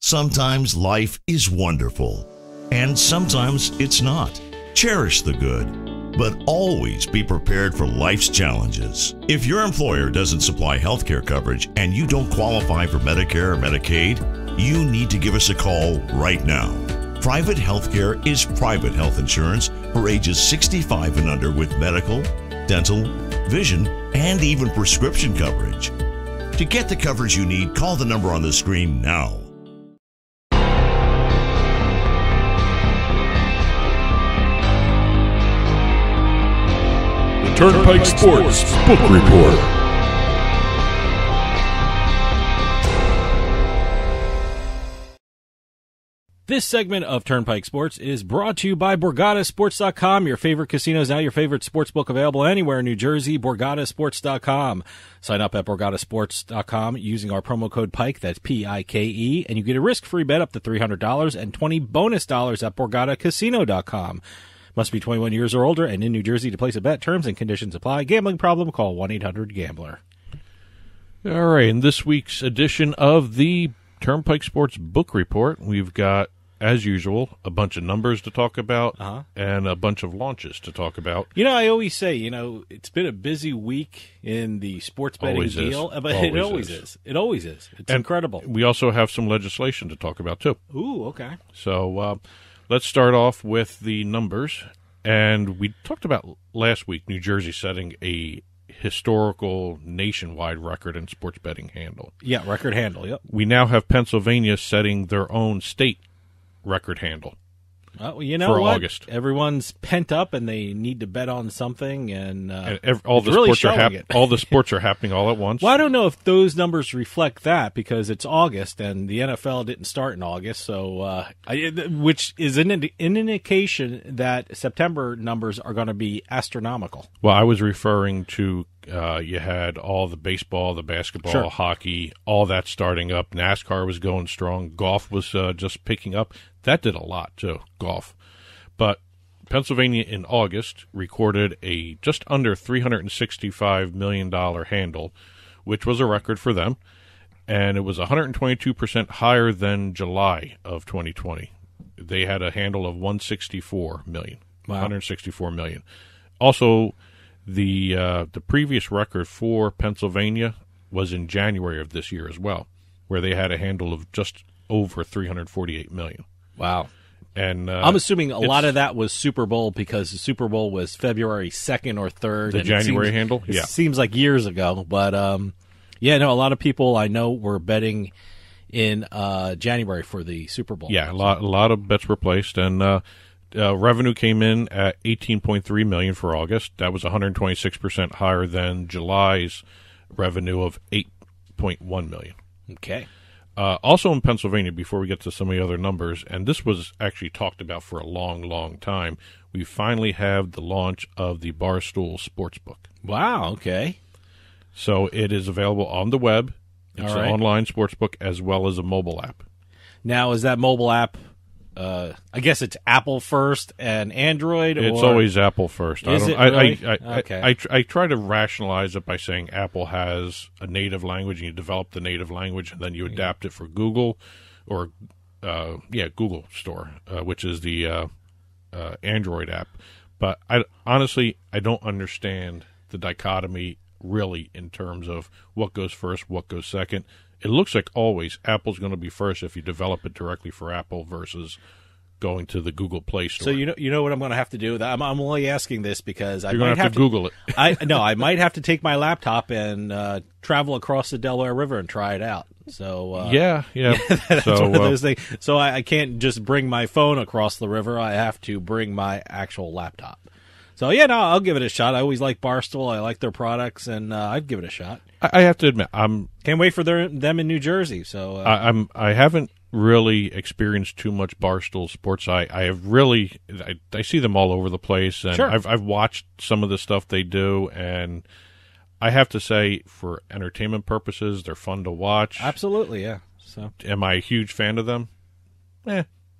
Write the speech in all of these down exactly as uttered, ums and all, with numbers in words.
Sometimes life is wonderful, and sometimes it's not. Cherish the good, but always be prepared for life's challenges. If your employer doesn't supply health care coverage and you don't qualify for Medicare or Medicaid, you need to give us a call right now. Private health care is private health insurance for ages sixty-five and under with medical, dental, vision, and even prescription coverage. To get the coverage you need, call the number on the screen now. Turnpike Sports Book Report. This segment of Turnpike Sports is brought to you by Borgata Sports dot com. Your favorite casinos now, your favorite sports book available anywhere in New Jersey, Borgata Sports dot com. Sign up at Borgata Sports dot com using our promo code PIKE, that's P I K E, and you get a risk-free bet up to three hundred dollars and twenty bonus dollars at Borgata Casino dot com. Must be twenty-one years or older and in New Jersey to place a bet. Terms and conditions apply. Gambling problem? Call one eight hundred gambler. All right, in this week's edition of the Turnpike Sports Book Report, we've got, as usual, a bunch of numbers to talk about uh-huh. and a bunch of launches to talk about. You know, I always say, you know, it's been a busy week in the sports betting always deal, is. but always it always is. is. It always is. It's and incredible. We also have some legislation to talk about, too. Ooh, okay. So, uh, let's start off with the numbers, and we talked about last week New Jersey setting a historical nationwide record in sports betting handle. Yeah, record handle, yep. We now have Pennsylvania setting their own state record handle. Well, you know for what? August. Everyone's pent up and they need to bet on something, and, uh, and every, all the really sports are hap- all the sports are happening all at once. Well, I don't know if those numbers reflect that because it's August and the N F L didn't start in August, so uh, I, which is an, an indication that September numbers are going to be astronomical. Well, I was referring to uh, you had all the baseball, the basketball, sure. hockey, all that starting up. NASCAR was going strong. Golf was uh, just picking up. That did a lot, too, golf. But Pennsylvania in August recorded a just under three hundred sixty-five million dollars handle, which was a record for them, and it was one hundred twenty-two percent higher than July of twenty twenty. They had a handle of one hundred sixty-four million dollars. Wow. one hundred sixty-four million dollars. Also, the uh, the previous record for Pennsylvania was in January of this year as well, where they had a handle of just over three hundred forty-eight million dollars. Wow. And uh, I'm assuming a lot of that was Super Bowl because the Super Bowl was February second or third. The and January it seems, handle? Yeah. It seems like years ago. But, um, yeah, no, a lot of people I know were betting in uh, January for the Super Bowl. Yeah, a lot, a lot of bets were placed. And uh, uh, revenue came in at eighteen point three million dollars for August. That was one hundred twenty-six percent higher than July's revenue of eight point one million dollars. Okay. Uh, also in Pennsylvania, before we get to some of the other numbers, and this was actually talked about for a long, long time, we finally have the launch of the Barstool Sportsbook. Wow, okay. So it is available on the web. It's All right. an online sportsbook as well as a mobile app. Now, is that mobile app, uh, I guess it's Apple first and Android? It's or? always Apple first. Is I don't, it I, really? I, I, okay. I, I, tr- I try to rationalize it by saying Apple has a native language, and you develop the native language, and then you adapt it for Google, or uh, yeah, Google Store, uh, which is the uh, uh, Android app. But I honestly, I don't understand the dichotomy really in terms of what goes first, what goes second. It looks like always Apple's going to be first if you develop it directly for Apple versus going to the Google Play Store. So you know, you know what I'm going to have to do. I'm, I'm only asking this because I You're might going to have to Google it. I no, I might have to take my laptop and uh, travel across the Delaware River and try it out. So uh, yeah, yeah. that's so, one of uh, those things. So I, I can't just bring my phone across the river. I have to bring my actual laptop. So, yeah, no, I'll give it a shot. I always like Barstool. I like their products, and uh, I'd give it a shot. I, I have to admit, I'm can't wait for their, them in New Jersey. So uh, I, I'm I haven't really experienced too much Barstool Sports. I, I have really I, I see them all over the place, and sure. I've I've watched some of the stuff they do, and I have to say, for entertainment purposes, they're fun to watch. Absolutely, yeah. So, am I a huge fan of them? Eh.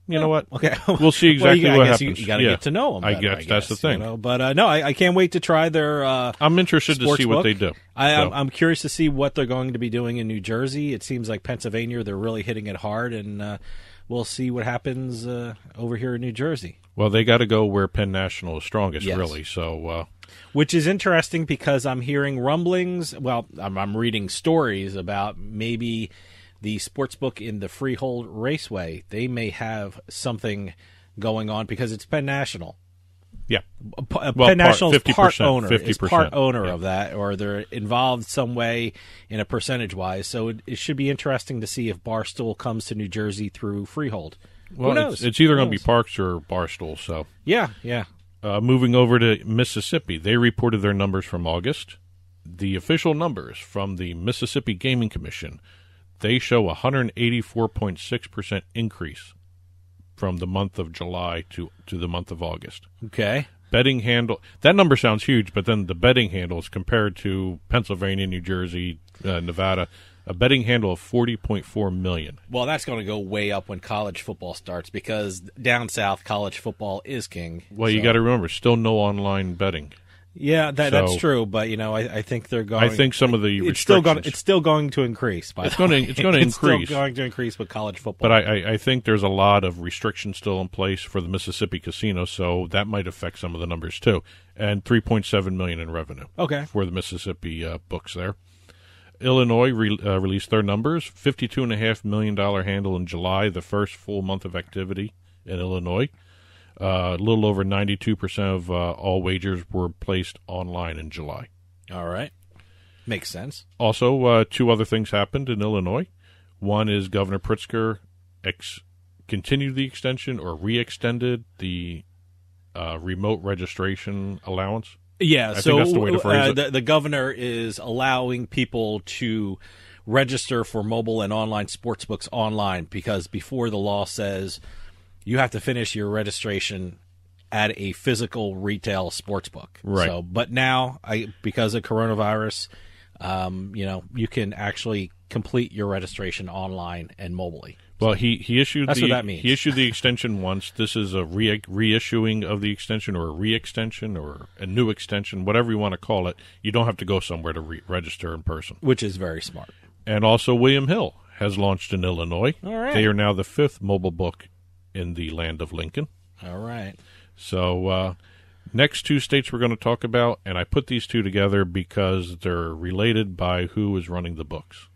you know what? Okay, We'll see exactly well, you, what I guess happens. You, you got to yeah. get to know them. I Better, guess, I guess that's the thing. You know? But uh, no, I, I can't wait to try their. Uh, I'm interested to see what book. they do. I, so. I'm, I'm curious to see what they're going to be doing in New Jersey. It seems like Pennsylvania, they're really hitting it hard, and uh, we'll see what happens uh, over here in New Jersey. Well, they got to go where Penn National is strongest, Yes. really. So, uh, which is interesting because I'm hearing rumblings. Well, I'm, I'm reading stories about maybe the sportsbook in the Freehold Raceway. They may have something going on because it's Penn National. yeah. P- Well, Penn National's fifty part percent, owner fifty is percent, part owner yeah. of that, or they're involved some way in a percentage wise. So it, it should be interesting to see if Barstool comes to New Jersey through Freehold. Well, Who knows? It's, it's either Who going to be knows? Parks or Barstool. So, Yeah, yeah. uh, moving over to Mississippi, they reported their numbers from August. The official numbers from the Mississippi Gaming Commission, they show a one hundred eighty-four point six percent increase from the month of July to, to the month of August. Okay. Betting handle, that number sounds huge, but then the betting handles compared to Pennsylvania, New Jersey, uh, Nevada, a betting handle of forty point four million. Well, that's going to go way up when college football starts because down south, college football is king. Well, you So- got to remember, still no online betting. Yeah, that, So- that's true. But you know, I, I think they're going. I think some of the it's still going. restrictions- It's still going to increase. By It's the gonna- way. it's gonna It's increase. Still going to increase with college football. But I, I, I think there's a lot of restrictions still in place for the Mississippi casino, so that might affect some of the numbers too. And three point seven million in revenue. Okay. For the Mississippi uh, books there. Illinois re- uh, released their numbers, fifty-two point five million dollars handle in July, the first full month of activity in Illinois. Uh, a little over ninety-two percent of uh, all wagers were placed online in July. All right, makes sense. Also, uh, two other things happened in Illinois. One is Governor Pritzker ex- continued the extension or re-extended the uh, remote registration allowance. Yeah, I so think that's the way to phrase uh, it. The, the governor is allowing people to register for mobile and online sportsbooks online because before the law says you have to finish your registration at a physical retail sportsbook. Right. So, but now, I because of coronavirus, um, you know, you can actually complete your registration online and mobilely. Well, he, he issued That's the what that means. he issued the extension once. This is a re- reissuing of the extension or a re-extension or a new extension, whatever you want to call it. You don't have to go somewhere to re- register in person. Which is very smart. And also, William Hill has launched in Illinois. All right. They are now the fifth mobile book in the land of Lincoln. All right. So, uh, next two states we're going to talk about, and I put these two together because they're related by who is running the books.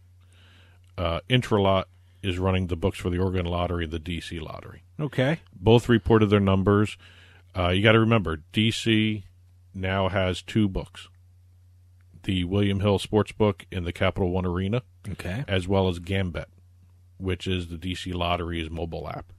Uh, Intralot is running the books for the Oregon Lottery and the D C Lottery. Okay. Both reported their numbers. Uh, you got to remember, D C now has two books. The William Hill Sportsbook in the Capital One Arena, Okay. as well as Gambit, which is the D C Lottery's mobile app.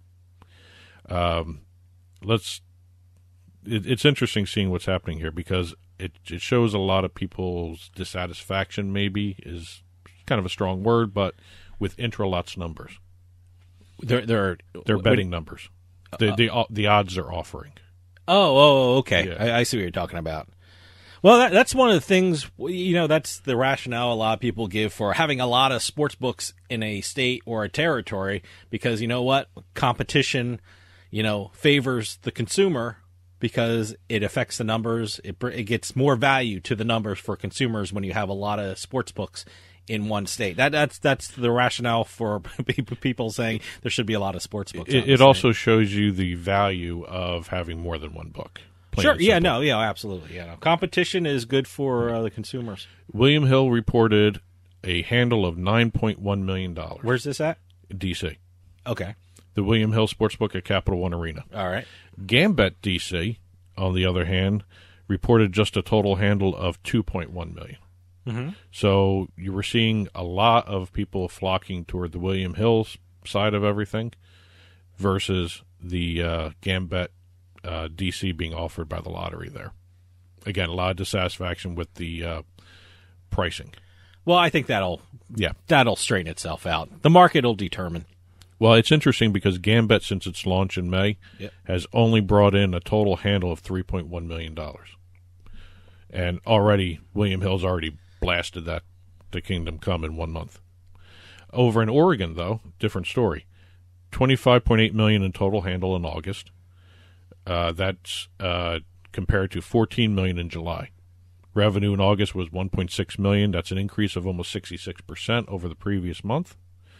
Um, let's. It, it's interesting seeing what's happening here because it it shows a lot of people's dissatisfaction. Maybe is kind of a strong word, but with Intralot's numbers, They're they're they're betting numbers, the the the odds they're offering. Oh, oh, okay. Yeah. I, I see what you're talking about. Well, that, that's one of the things, you know, that's the rationale a lot of people give for having a lot of sports books in a state or a territory because, you know what, competition, you know, favors the consumer because it affects the numbers. It, it gets more value to the numbers for consumers when you have a lot of sports books in one state. That that's that's the rationale for people saying there should be a lot of sports books. It, it also shows you the value of having more than one book. Plain Sure. and Yeah. simple. No. Yeah. Absolutely. Yeah. No. Competition is good for uh, the consumers. William Hill reported a handle of nine point one million dollars. Where's this at? D C? Okay. The William Hill Sportsbook at Capital One Arena. All right. Gambit D C, on the other hand, reported just a total handle of two point one million dollars. Mm-hmm. So you were seeing a lot of people flocking toward the William Hill side of everything versus the uh, Gambit uh, D C being offered by the lottery there. Again, a lot of dissatisfaction with the uh, pricing. Well, I think that'll Yeah. that'll straighten itself out. The market will determine. Well, it's interesting because Gambit, since its launch in May, Yep. has only brought in a total handle of three point one million dollars. And already, William Hill's already blasted that to Kingdom Come in one month. Over in Oregon, though, different story. twenty-five point eight million dollars in total handle in August. Uh, that's uh, compared to fourteen million dollars in July. Revenue in August was one point six million dollars. That's an increase of almost sixty-six percent over the previous month.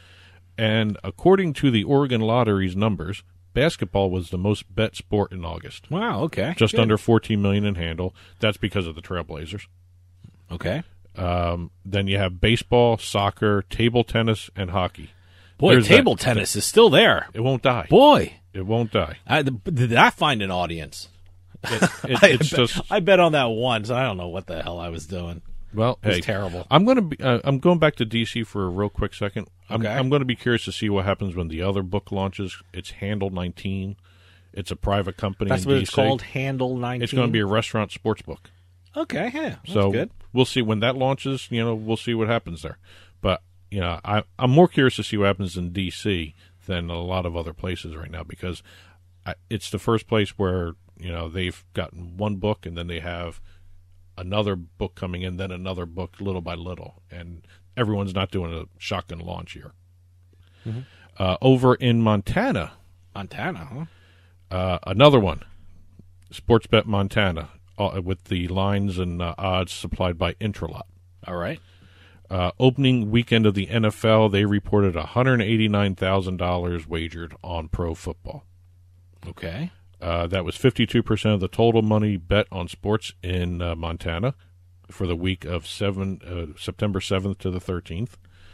And according to the Oregon Lottery's numbers, basketball was the most bet sport in August. Wow, okay. Just Good. under fourteen million dollars in handle. That's because of the Trailblazers. Okay. Um, then you have baseball, soccer, table tennis, and hockey. Boy, There's table that. tennis is still there. It won't die. Boy. It won't die. I, did I find an audience? It, it, I, it's bet, just I bet on that once. I don't know what the hell I was doing. well, It was hey, terrible. I'm going to be. Uh, I'm going back to D C for a real quick second. I'm, Okay. I'm going to be curious to see what happens when the other book launches. It's Handle nineteen. It's a private company. That's in what D C. it's called, Handle nineteen? It's going to be a restaurant sports book. Okay, yeah, that's so good. we'll see when that launches. You know, we'll see what happens there. But you know, I, I'm more curious to see what happens in D C than a lot of other places right now because I, it's the first place where you know they've gotten one book and then they have another book coming in, then another book little by little, and everyone's not doing a shotgun launch here. Mm-hmm. Uh, over in Montana, Montana, huh? uh, another one, Sportsbet Montana, uh, with the lines and uh, odds supplied by Intralot. All right. Uh, opening weekend of the N F L, they reported one hundred eighty-nine thousand dollars wagered on pro football. Okay. Uh, that was fifty-two percent of the total money bet on sports in uh, Montana for the week of seven, uh, September seventh to the thirteenth.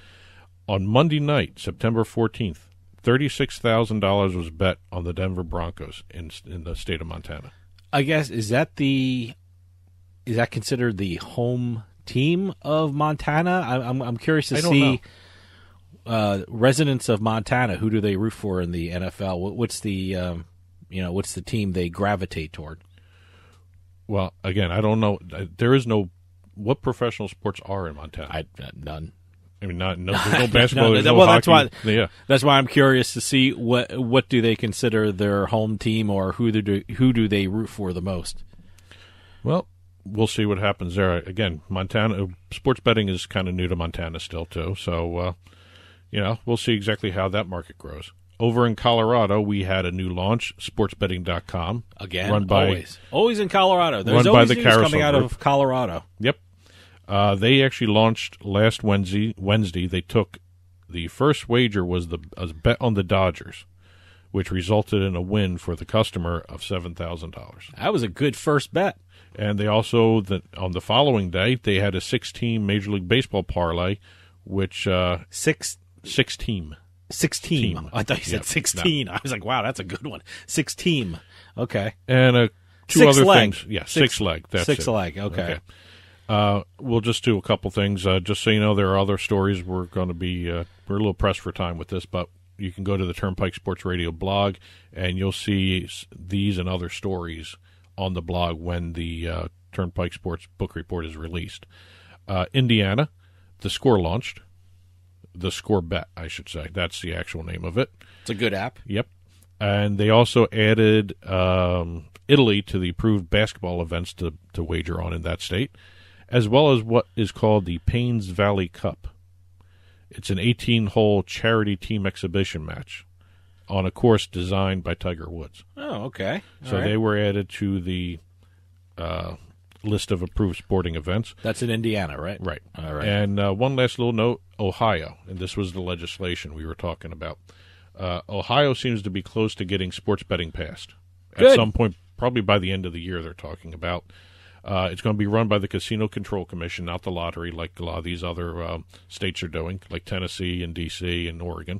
On Monday night, September fourteenth, thirty-six thousand dollars was bet on the Denver Broncos in in the state of Montana. I guess, is that the, is that considered the home team of Montana? I, I'm I'm curious to I don't see uh, residents of Montana. Who do they root for in the N F L? What, what's the um, you know what's the team they gravitate toward? Well, again, I don't know. There is no what professional sports are in Montana. I uh, none. I mean, not no, there's no basketball. No, there's that- no well, hockey. that's why- Yeah, That's why I'm curious to see what what do they consider their home team, or who do who do they root for the most? well, we'll see what happens there. Again, Montana sports betting is kind of new to Montana still too. So, uh, you know, we'll see exactly how that market grows. Over in Colorado, we had a new launch, sports betting dot com. Again, run by, always always in Colorado. There's run by always the news Carousel coming out Group. of Colorado. Yep. Uh, they actually launched last Wednesday. Wednesday, they took the first wager was the a bet on the Dodgers, which resulted in a win for the customer of seven thousand dollars. That was a good first bet. And they also, the, on the following day, they had a six-team Major League Baseball parlay, which uh, Six six-team. six team. Team. I thought you said Yep. sixteen. I was like, wow, that's a good one. Six team. Okay. And uh, two Six other leg. things. Yeah, six, Six- leg. That's six it. leg. Okay. Uh, we'll just do a couple things. Uh, just so you know, there are other stories. We're going to be uh, we're a little pressed for time with this, but you can go to the Turnpike Sports Radio blog, and you'll see s- these and other stories on the blog when the uh, Turnpike Sports Book Report is released. Uh, Indiana, the score launched. The score bet, I should say. That's the actual name of it. It's a good app. Yep. And they also added um, Italy to the approved basketball events to, to wager on in that state, as well as what is called the Paynes Valley Cup. It's an eighteen-hole charity team exhibition match on a course designed by Tiger Woods. Oh, okay. All So right. they were added to the uh, list of approved sporting events. That's in Indiana, right? Right. All right. And uh, one last little note, Ohio, and this was the legislation we were talking about. Uh, Ohio seems to be close to getting sports betting passed. At Good. some point, probably by the end of the year, they're talking about. Uh, it's going to be run by the Casino Control Commission, not the lottery, like a lot of these other uh, states are doing, like Tennessee and D C and Oregon.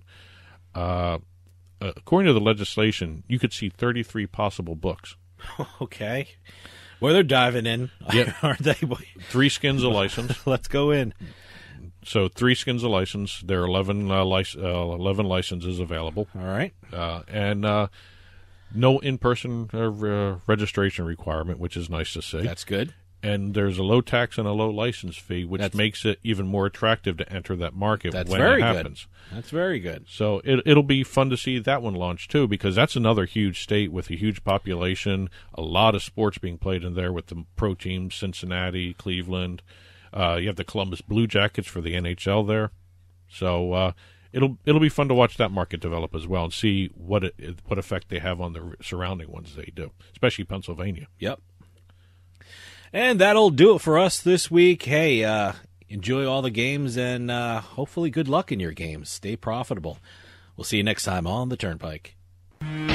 Uh, uh, according to the legislation, you could see thirty-three possible books. Okay. Well, they're diving in, Yep. aren't they? Three skins a license. Let's go in. So three skins a license. There are eleven, uh, lic- uh, eleven licenses available. All right. Uh, and uh, no in-person uh, re- registration requirement, which is nice to see. That's good. And there's a low tax and a low license fee, which That's- makes it even more attractive to enter that market That's when very it good. happens. That's very good. So it, it'll be fun to see that one launch, too, because that's another huge state with a huge population, a lot of sports being played in there with the pro teams, Cincinnati, Cleveland. Uh, you have the Columbus Blue Jackets for the N H L there. So uh, it'll it'll be fun to watch that market develop as well and see what it, what effect they have on the surrounding ones they do, especially Pennsylvania. Yep. And that'll do it for us this week. Hey, uh, enjoy all the games and uh, hopefully good luck in your games. Stay profitable. We'll see you next time on the Turnpike.